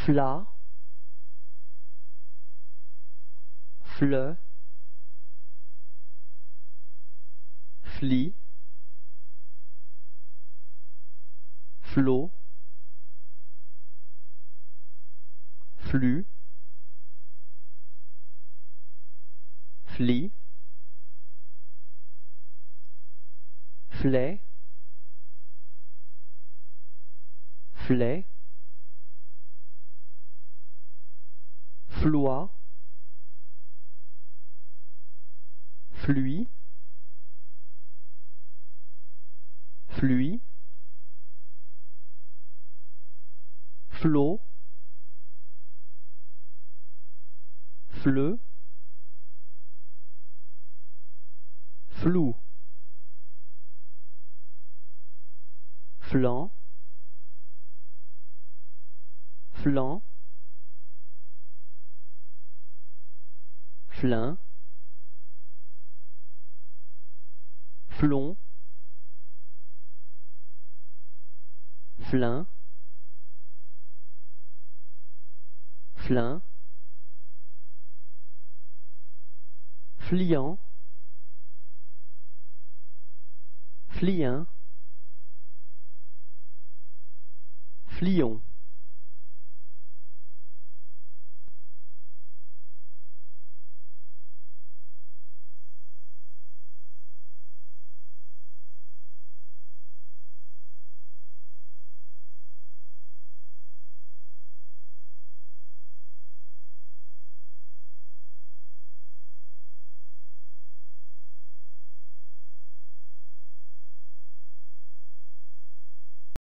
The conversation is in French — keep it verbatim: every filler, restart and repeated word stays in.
fla, fleu, fli, flot, flux, fli, flait, flait, floie, fluit, fluit, flot, fleu, flou, flanc, flanc, flin, flon, flin, flin, fliant, fliant, flion.